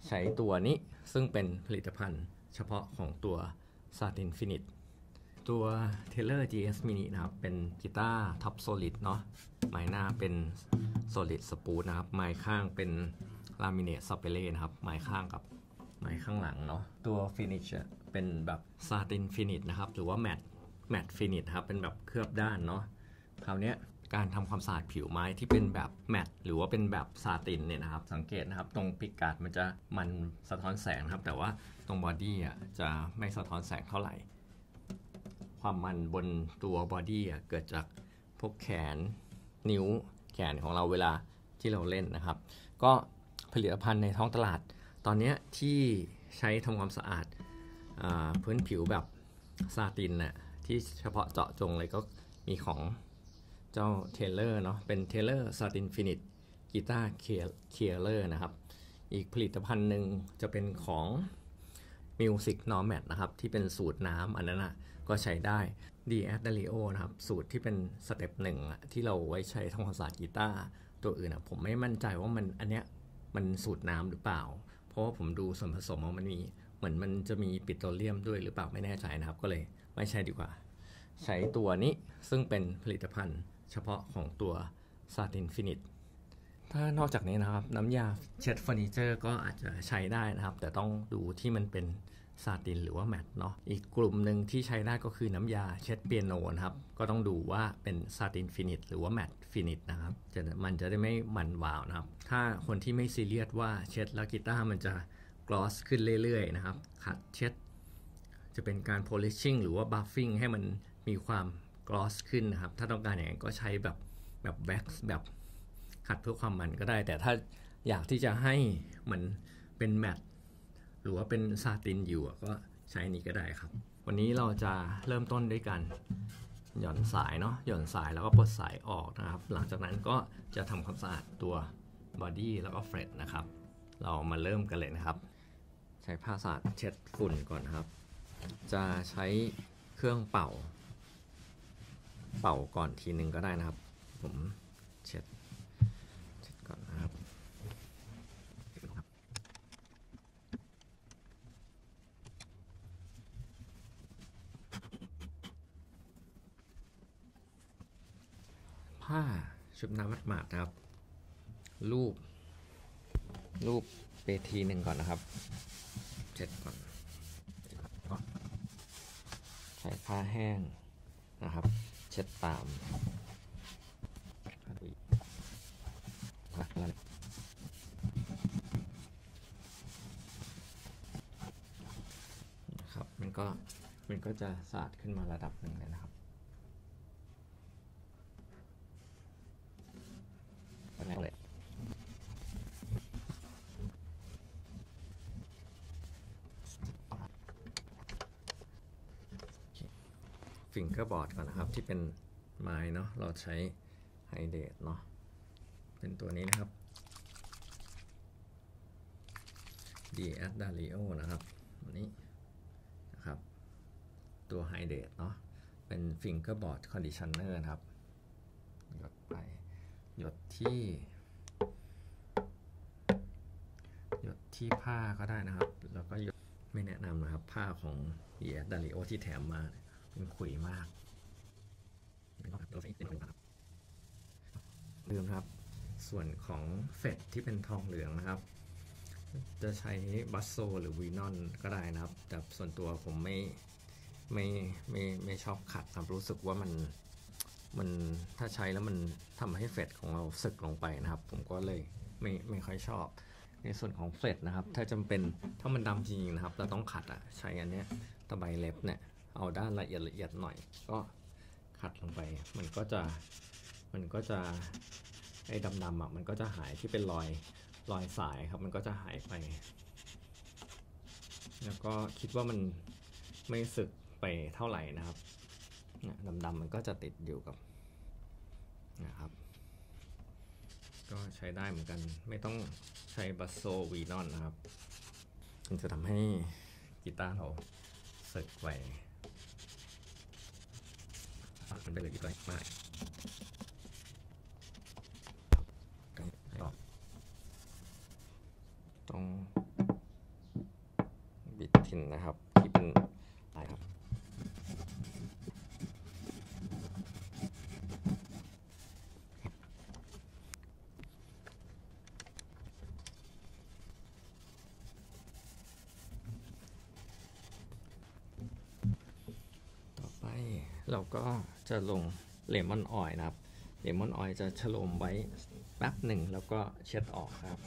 ใช้ตัวนี้ซึ่งเป็นผลิตภัณฑ์เฉพาะของตัว Satin Finit ตัว Taylor GS Mini นะครับเป็นกีตาร์ท็อปโซลิดเนาะไม้หน้าเป็น Solid Spruce นะครับไม้ข้างเป็น Laminate Sapele นะครับไม้ข้างกับไม้ข้างหลังเนาะตัว Finish เป็นแบบ Satin Finit นะครับหรือว่า Matte Finit ครับเป็นแบบเคลือบด้านเนาะคราวนี้การทำความสะอาดผิวไม้ที่เป็นแบบแมตต์หรือว่าเป็นแบบซาตินเนี่ยนะครับสังเกตนะครับตรงปิกการ์ดมันจะมันสะท้อนแสงนะครับแต่ว่าตรงบอดี้จะไม่สะท้อนแสงเท่าไหร่ความมันบนตัวบอดี้เกิดจากพวกแขนนิ้วแขนของเราเวลาที่เราเล่นนะครับก็ผลิตภัณฑ์ในท้องตลาดตอนนี้ที่ใช้ทำความสะอาดพื้นผิวแบบซาตินน่ะที่เฉพาะเจาะจงเลยก็มีของเจ้า Taylor เนาะเป็น Taylor Satin Finit กีตาร์ Keeler นะครับอีกผลิตภัณฑ์หนึ่งจะเป็นของ Music Nomad นะครับที่เป็นสูตรน้ำอันนั้นก็ใช้ได้ D'Addario นะครับสูตรที่เป็นสเต็ปหนึ่งที่เราไว้ใช้ทำความสะอาดกีตาร์ตัวอื่นผมไม่มั่นใจว่ามันอันเนี้ยมันสูตรน้ำหรือเปล่าเพราะว่าผมดูส่วนผสมมันมีเหมือนมันจะมีปิโตรเลียมด้วยหรือเปล่าไม่แน่ใจนะครับก็เลยไม่ใช่ดีกว่าใช้ตัวนี้ซึ่งเป็นผลิตภัณฑ์เฉพาะของตัว Satin Finit ถ้านอกจากนี้นะครับน้ำยาเช็ดเฟอร์นิเจอร์ก็อาจจะใช้ได้นะครับแต่ต้องดูที่มันเป็นซาตินหรือว่าแมตต์เนาะอีกกลุ่มหนึ่งที่ใช้ได้ก็คือน้ำยาเช็ดเปียโนนะครับก็ต้องดูว่าเป็นซาตินฟินิตหรือว่าแมตต์ฟินิตนะครับมันจะได้ไม่มันวาวนะครับถ้าคนที่ไม่ซีเรียสว่าเช็ดแล้วกีตาร์มันจะกลอสขึ้นเรื่อยๆนะครับขัดเช็ดจะเป็นการ polishing หรือว่า buffing ให้มันมีความกลอสขึ้นนะครับถ้าต้องการอย่างนั้นก็ใช้แบบแว็กซ์แบบขัดเพื่อความมันก็ได้แต่ถ้าอยากที่จะให้มันเป็นแมตต์หรือว่าเป็นซาตินอยู่ก็ใช้นี้ก็ได้ครับวันนี้เราจะเริ่มต้นด้วยกันหย่อนสายเนาะหย่อนสายแล้วก็ปลดสายออกนะครับหลังจากนั้นก็จะทำความสะอาดตัวบอดี้แล้วก็เฟรตนะครับเรามาเริ่มกันเลยนะครับใช้ผ้าสะอาดเช็ดฝุ่นก่อนครับจะใช้เครื่องเป่าก่อนทีนึงก็ได้นะครับผมเช็ดก่อนนะครับผ้าชุบน้ำหมาดๆนะครับรูปไปทีหนึ่งก่อนนะครับเช็ดก่อนใช้ผ้าแห้งนะครับเช็ดตามนะครับมันก็จะสะอาดขึ้นมาระดับหนึ่งเลยนะครับฟิงเกอร์บอร์ดก่อนนะครับที่เป็นไม้เนาะเราใช้ไฮเดรตเนาะเป็นตัวนี้นะครับ D'Addario นะครับตัวนี้นะครับตัวไฮเดรตเนาะเป็นฟิงเกอร์บอร์ดคอนดิชันเนอร์นะครับหยดไปหยดที่ผ้าก็ได้นะครับแล้วก็หยดไม่แนะนำนะครับผ้าของ D'Addario ที่แถมมาเป็นขุ่ยมากลืมครับส่วนของเฟดที่เป็นทองเหลืองนะครับจะใช้บัสโซหรือวีนอนก็ได้นะครับแต่ส่วนตัวผมไม่ชอบขัดครับรู้สึกว่ามันถ้าใช้แล้วมันทำให้เฟดของเราสึกลงไปนะครับผมก็เลยไม่ค่อยชอบในส่วนของเฟดนะครับถ้าจำเป็นถ้ามันดำจริงๆนะครับเราต้องขัดใช้อันนี้ตะไบเล็บเนี่ยเอาด้านละเอียดหน่อยก็ขัดลงไปมันก็จะไอ้ดำมันก็จะหายที่เป็นรอยสายครับมันก็จะหายไปแล้วก็คิดว่ามันไม่สึกไปเท่าไหร่นะครับดำมันก็จะติดอยู่กับนะครับก็ใช้ได้เหมือนกันไม่ต้องใช้บัสโซวีนอนนะครับมันจะทำให้กีตาร์เราสึกไวมันเป็นเลยดีกว่ามากตรงนนะครับที่เป็นลายครับต่อไปเราก็จะลงเลมอนออยล์นะครับเลมอนออยล์จะฉโลมไว้แป๊บหนึ่งแล้วก็เช็ดออกครับ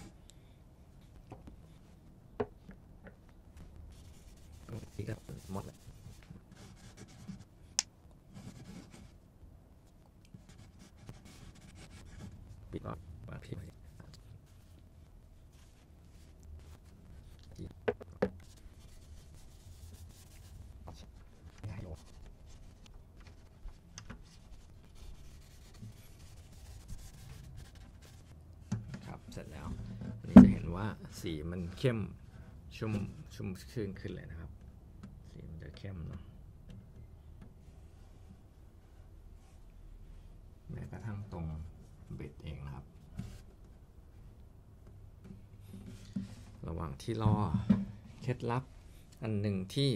นี่ก็หมดแล้วปิดออกวางพิมพ์ครับเสร็จแล้วอันนี้จะเห็นว่าสีมันเข้มชุ่มชื่นขึ้นเลยนะครับสีมันจะเข้มเนาะแม้กระทั่งตรงเบ็ดเองนะครับระหว่างที่รอเคล็ดลับอันหนึ่งที่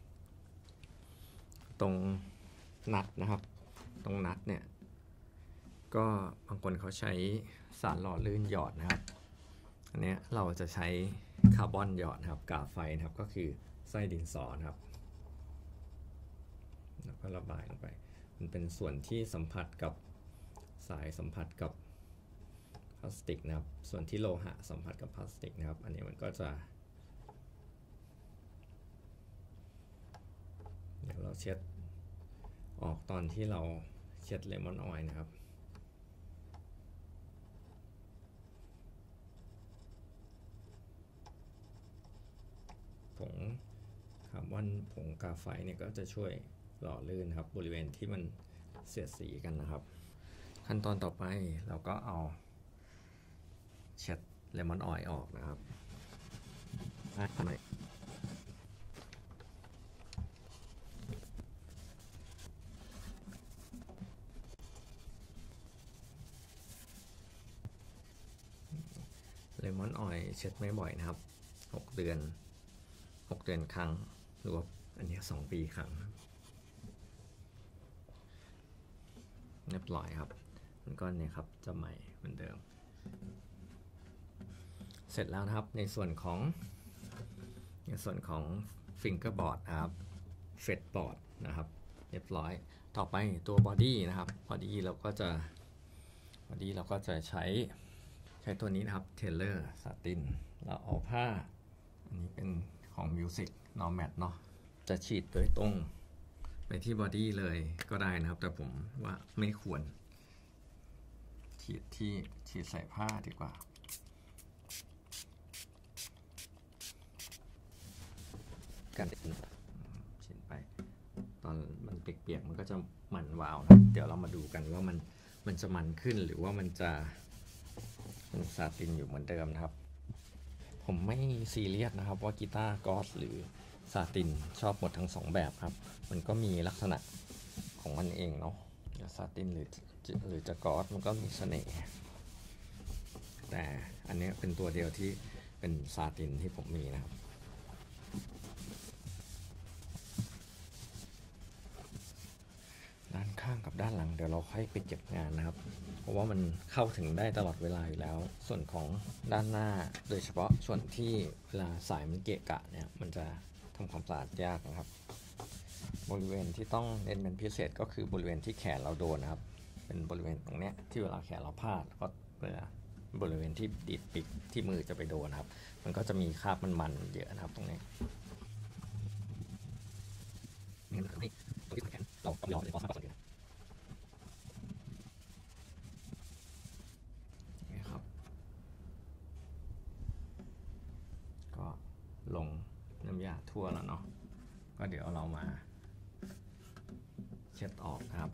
ตรงนัดนะครับตรงนัดเนี่ยก็บางคนเขาใช้สารหล่อลื่นหยอดนะครับอันนี้เราจะใช้คาร์บอนหยอดนะครับกาไฟนะครับก็คือไส้ดินสอนะครับแล้วก็ระบายลงไปมันเป็นส่วนที่สัมผัสกับสายสัมผัสกับพลาสติกนะครับส่วนที่โลหะสัมผัสกับพลาสติกนะครับอันนี้มันก็จะเดี๋ยวเราเช็ดออกตอนที่เราเช็ดเลมอนออยล์นะครับผงคาร์บอนผงกาไฟเนี่ยก็จะช่วยหล่อลื่นครับบริเวณที่มันเสียดสีกันนะครับขั้นตอนต่อไปเราก็เอาเช็ดเลมอนออยล์ออกนะครับเลมอนออยล์เช็ดไม่บ่อยนะครับ6 เดือนครั้งหรือว่าอันนี้2 ปีครั้งเรียบร้อยครับมันก็เนี่ยครับจะใหม่เหมือนเดิมเสร็จแล้วนะครับในส่วนของฟิงเกอร์บอร์ดนะครับเฟดบอร์ดนะครับเรียบร้อยต่อไปตัวบอดี้นะครับบอดี้เราก็จะใช้ตัวนี้นะครับเทเลอร์ซาตินเราเอาผ้าอันนี้เป็นของ Music Nomad เนาะจะฉีดโดยตรงไปที่บอดี้เลยก็ได้นะครับแต่ผมว่าไม่ควรฉีดใส่ผ้าดีกว่ากันฉีดไปตอนมันเปียกๆมันก็จะมันวาวนะเดี๋ยวเรามาดูกันว่ามันจะมันขึ้นหรือว่ามันจะซาตินอยู่เหมือนเดิมนะครับผมไม่ซีเรียสนะครับว่ากีตาร์กอสหรือซาตินชอบหมดทั้ง2แบบครับมันก็มีลักษณะของมันเองเนาะจะซาตินหรือจะกอสมันก็มีเสน่ห์แต่อันนี้เป็นตัวเดียวที่เป็นซาตินที่ผมมีนะครับด้านข้างกับด้านหลังเดี๋ยวเราค่อยไปเก็บงานนะครับเพราะว่ามันเข้าถึงได้ตลอดเวลาอยู่แล้วส่วนของด้านหน้าโดยเฉพาะส่วนที่เวลาสายมันเกะกะเนี่ยมันจะทำความสะอาดยากนะครับบริเวณที่ต้องเน้นเป็นพิเศษก็คือบริเวณที่แขนเราโดนนะครับเป็นบริเวณตรงนี้ที่เวลาแขนเราพลาดก็บริเวณที่ดิดปิดที่มือจะไปโดนครับมันก็จะมีคราบมันเยอะนะครับตรงนี้นี่ตรงที่แขนเราต้องย้อนเลยเพราะคราบมันเยอะนี่ครับก็ลงน้ำยาทั่วแล้วเนาะก็เดี๋ยวเรามาเช็ดออกครับ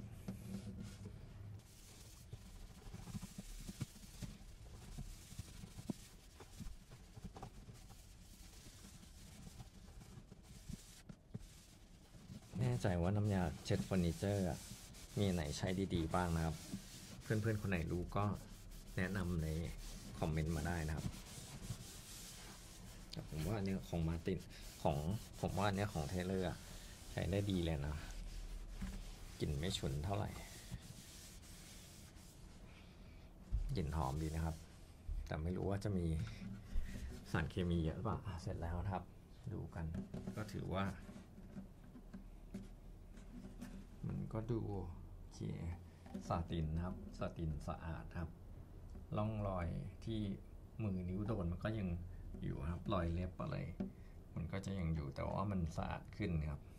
แน่ใจว่าน้ำยาเช็ดเฟอร์นิเจอร์มีไหนใช้ดีๆบ้างนะครับเพื่อนๆคนไหนรู้ก็แนะนำในคอมเมนต์มาได้นะครับแต่ผมว่าอันนี้ของมาตินของผมว่าอันนี้ของเทเลอร์ใช้ได้ดีเลยนะกลิ่นไม่ฉุนเท่าไหร่กลิ่นหอมดีนะครับแต่ไม่รู้ว่าจะมีสารเคมีเยอะหรือเปล่าเสร็จแล้วครับดูกันก็ถือว่ามันก็ดูโอเคซาตินนะครับซาตินสะอาดครับร่องรอยที่มือนิ้วโดนมันก็ยังอยู่ครับรอยเล็บอะไรมันก็จะยังอยู่แต่ว่ามันสะอาดขึ้นครับ